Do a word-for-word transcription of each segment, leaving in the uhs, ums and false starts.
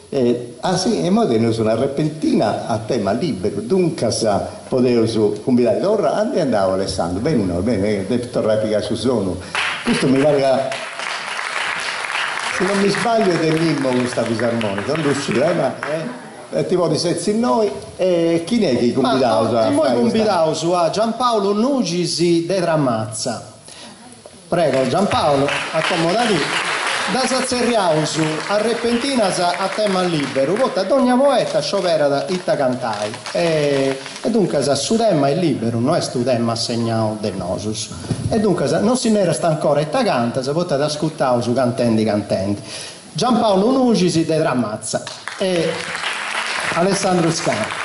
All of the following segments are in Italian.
Eh, ah sì, e moderno su una repentina a tema libero, dunque sa potevo su convidare ora anche andavo Alessandro, bene no, bene, detto replica su sono. Questo mi pare che, se non mi sbaglio, è del Mimmo questa fisarmonica, non riuscirò, eh, ma eh, tipo di sezzi noi, e chi è che convidavo? Ma noi convidavo su a Giampaolo Nugisi de Tramazza. Prego Giampaolo, accomodati. Da Sazzerriausu a Repentina a tema libero, vota ogni poeta sciopera da itta cantai e, e dunque su tema è libero, non è stu tema assegnato del nosus e dunque non si ne resta ancora itta canta, se vota da ascoltare su cantendi cantendi Giampaolo Nugisi de Tramazza e Alessandro Scano.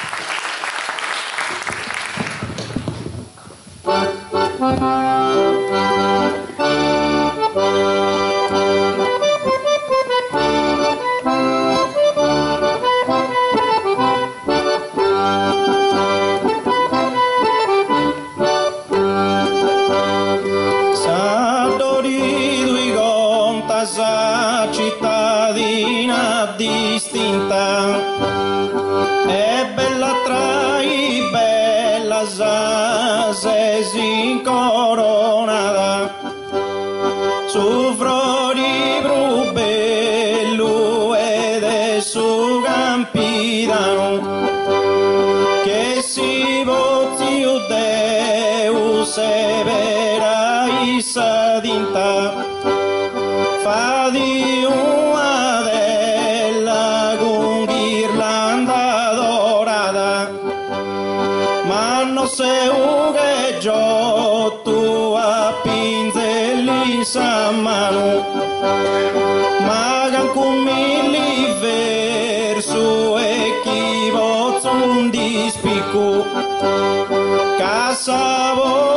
Casa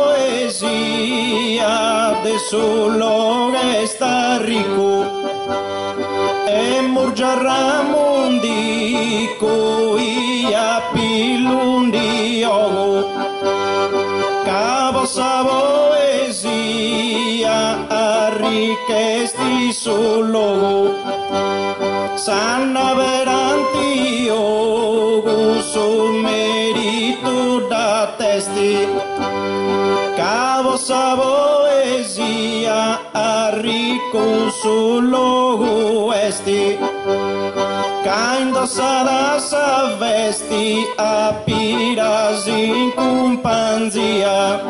poesia de solo che sta ricco e murgia ramondi cui a pillundi ogo caposa poesia arricchesti solo sanna peranti ogo su merito da testi cavosa poesia arricco solo questi indossata sa vesti a pirasi in companzia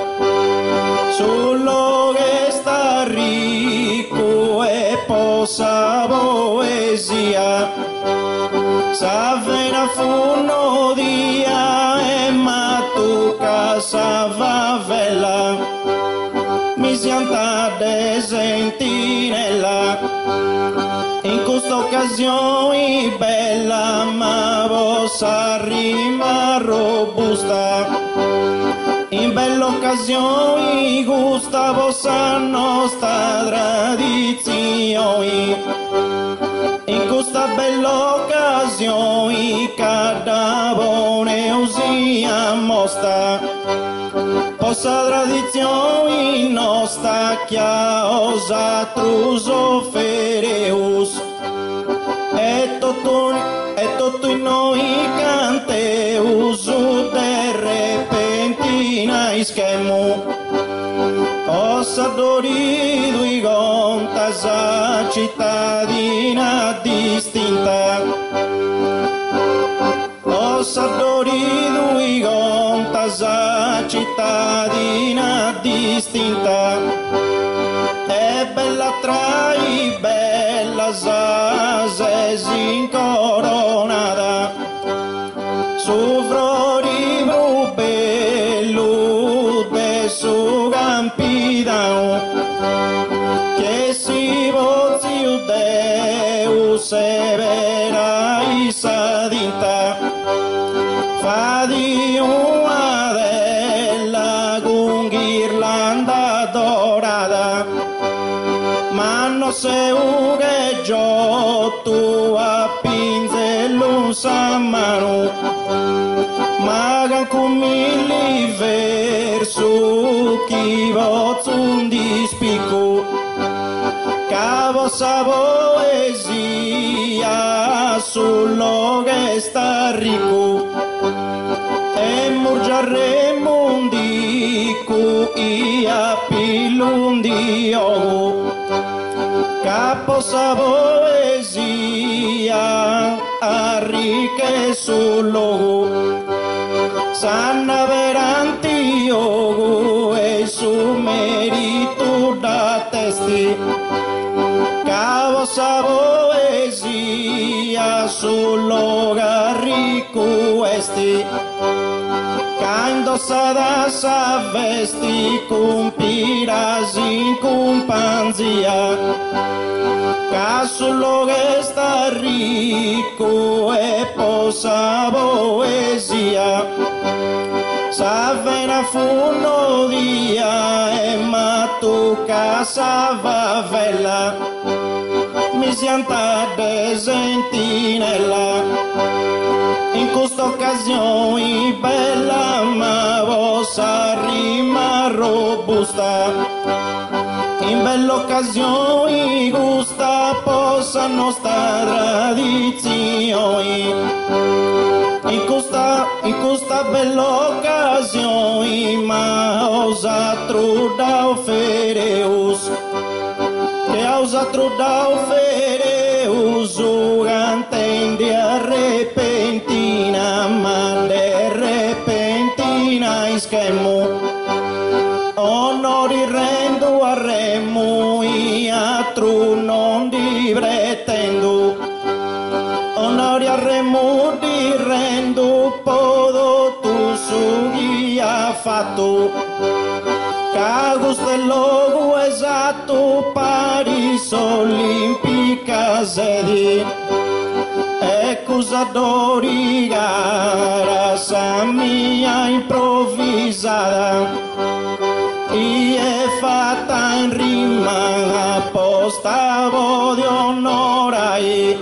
solo che sta ricco e posa poesia s'avvena funno dia e ma tu casa favela mi sianta de sentinella in questa occasione bella ma vossa rima robusta in bella occasione gusta vossa nostra tradizione in questa bella occasione cada buone usia mostra possa tradizione nostra chiaosa truso fereus e tutto e tutto in noi canteus de repentina ischemo possa dorido i gontas a cittadina distinta possa dorido i gontas a cittadina distinta e bella trai bella zase incoronata su frori bello de su campidao che si vozio deu severa isadinta fa di una della con ghirlanda dorata ma non se uge giotto a pinzello sa mano ma con mille verso chi vozzo un dispico cavosa poesia sullo che sta ricco e murgiare mondi cu ia pilundi ogo capo sa poesia arricche sullo sanna veranti ogo e su merito da testi cavo sa poesia sullo garrico esti cando sa da sa vesti con pirasi con panzia ca sullo che sta ricco e posa poesia sa vena funno dia e ma tu casa va vella mi sianta de sentinella in questa occasione bella ma vossa rima robusta in bella occasione gusta possa nostra tradizione in questa, in questa bella occasione ma osa truda ofereus che osa truda ofereus ugantendi a repentina ma de repentina ischemo onori rendo a remo iatru non di pretendo onori a remo di rendo podo tu sughi ha fatto cagus del logo esatto Paris Olimpica sedi e cusadori gara sa mia improvvisata e è fatta in rima apposta voglio onorai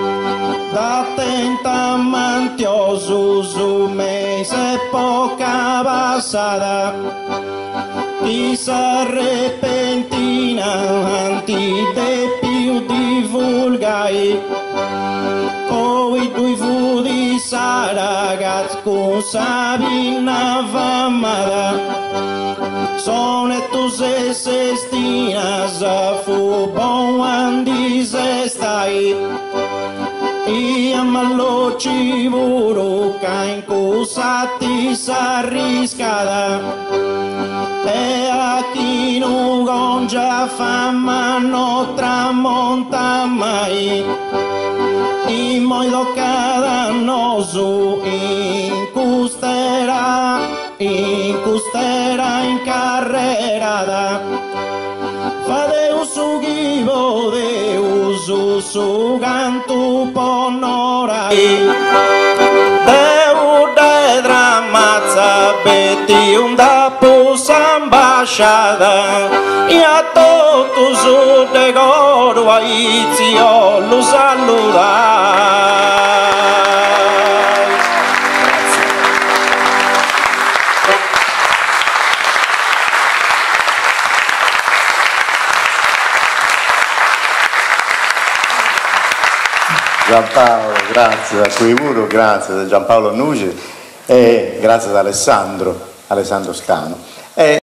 da tenta mantioso su mese poca passata chissà repentina antide più divulgai poi due fu di sa ragazza con Sabina Vamada sono tu se sestina fu buon andi se stai ia mallo ci vuro in cosa ti sa riscada e a chi non gongia fama non tramonta mai in modo cada noso in custera in custera in carrerada fa de uso givo de uso su canto ponorai de ude dramazza beti un da pusa ambasciata e a tutto su de goro aizio lo saludai. Giampaolo, grazie a Cuivuro, grazie a Giampaolo Nuci e grazie ad Alessandro, Alessandro Scano. E